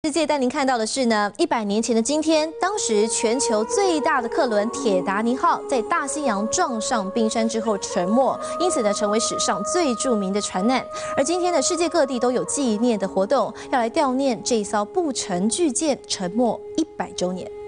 世界带您看到的是呢，100年前的今天，当时全球最大的客轮铁达尼号在大西洋撞上冰山之后沉没，因此呢成为史上最著名的船难。而今天呢，世界各地都有纪念的活动，要来悼念这艘不成巨舰沉没100周年。